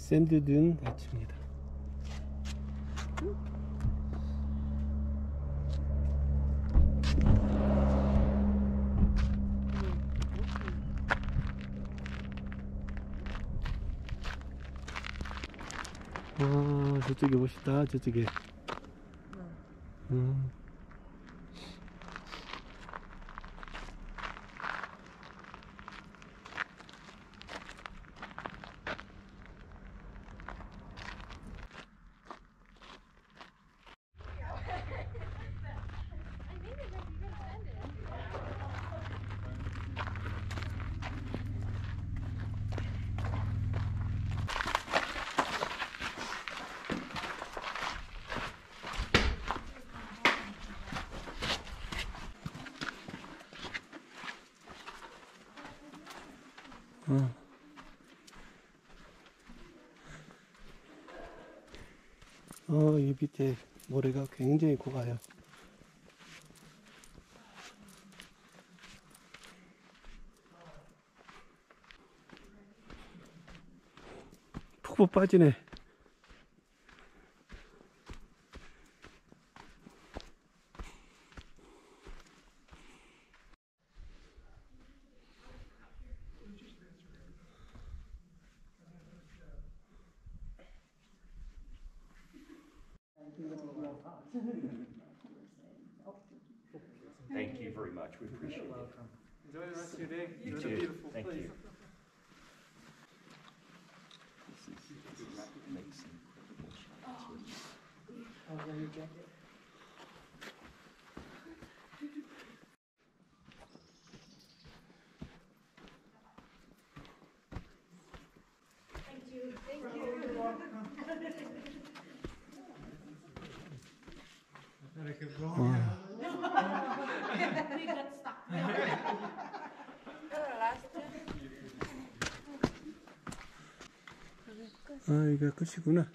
샌드듄 해치입니다. 아, 저쪽에 멋있다. 저쪽에. 이 밑에 모래가 굉장히 고가요. 푹푹 빠지네. Thank you very much. We appreciate it. Welcome. Enjoy the rest of your day. You Enjoy too. the beautiful Thank place. you. Makes incredible shots. Oh, yeah, your jacket. Thank you. Thank you. You're welcome. I could go on. We got stuck. last 이거 끝이구나.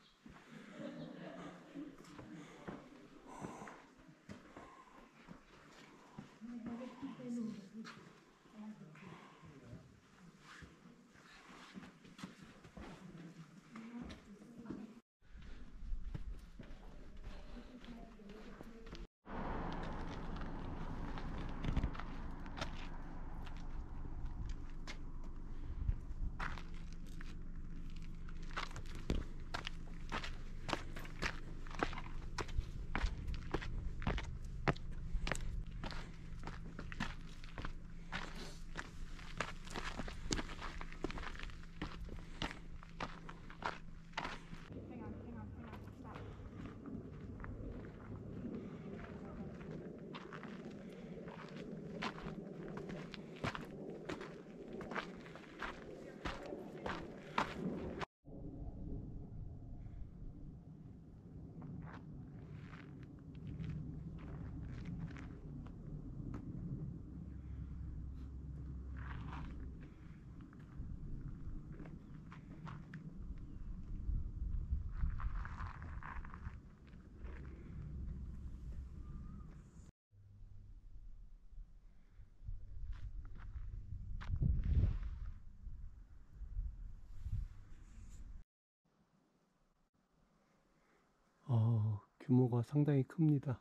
규모가 상당히 큽니다.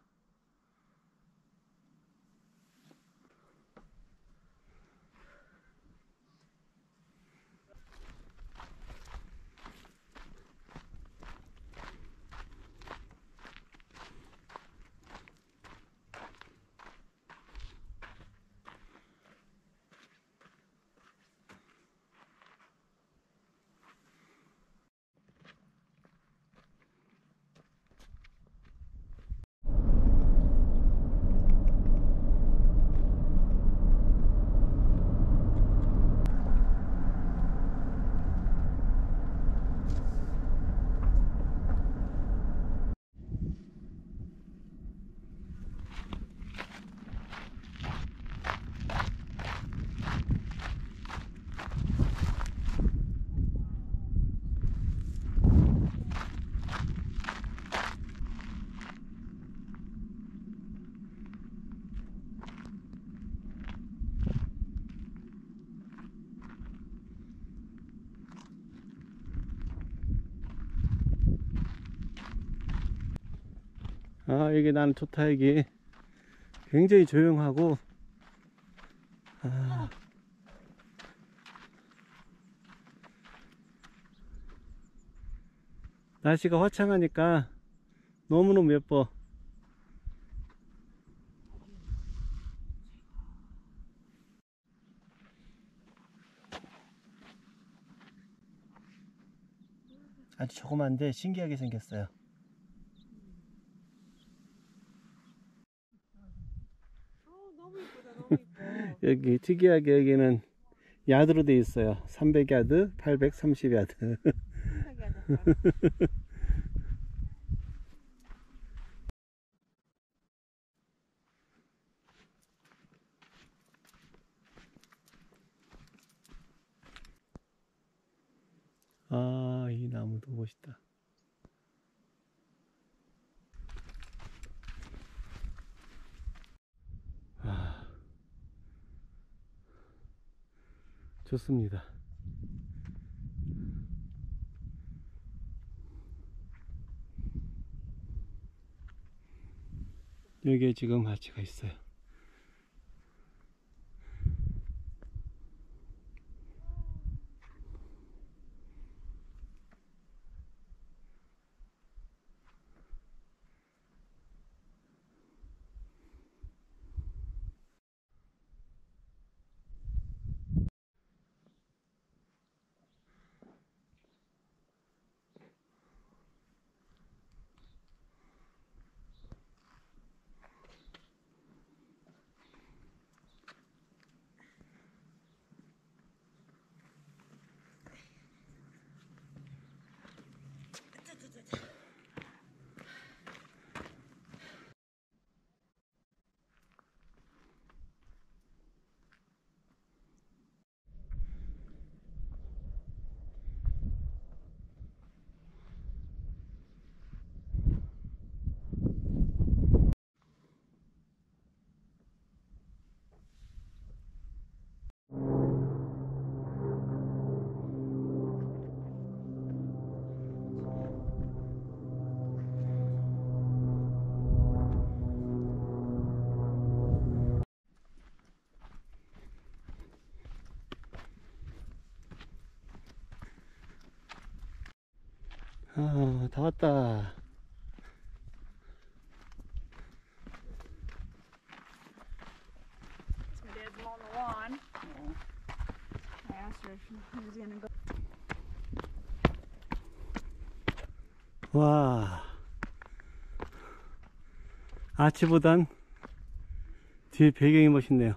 여기 나는 좋다. 여기 굉장히 조용하고, 날씨가 화창하니까 너무너무 예뻐. 아주 조그만데 신기하게 생겼어요. 너무 이쁘다, 너무 이뻐. 여기 특이하게 여기는 야드로 돼 있어요. 300야드, 830야드. 신나게 하자. 아, 이 나무도 멋있다. 아, 좋습니다. 여기에 지금 아치가 있어요. 아, 다 왔다. My dad's mowing the lawn. I asked her if she was gonna go. 와, 아치보단 뒤에 배경이 멋있네요.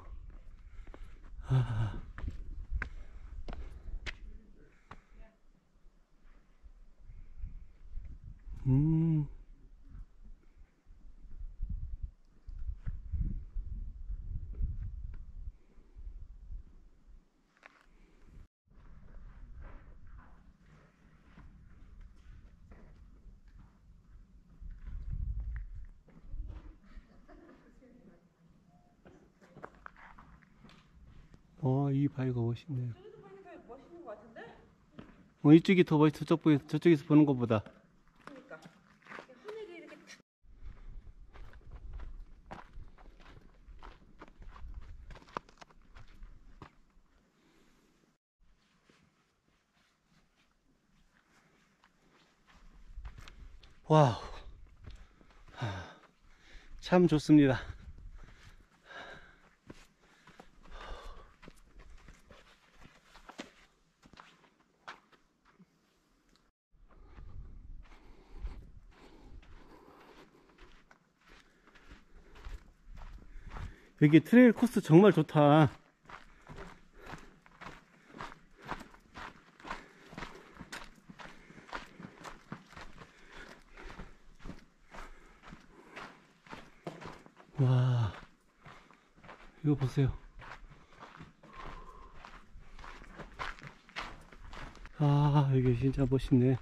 아. 이 바위가 멋있네요. 멋있는 것 같은데? 이쪽이 더 멋있어. 저쪽에서 보는 것보다. 그러니까. 하늘이 이렇게 탁. 와우. 참 좋습니다. 여기 트레일 코스 정말 좋다. 와, 이거 보세요. 아, 여기 진짜 멋있네.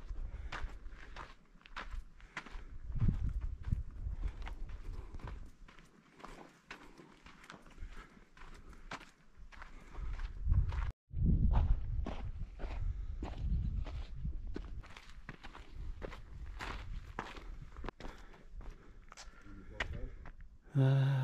아,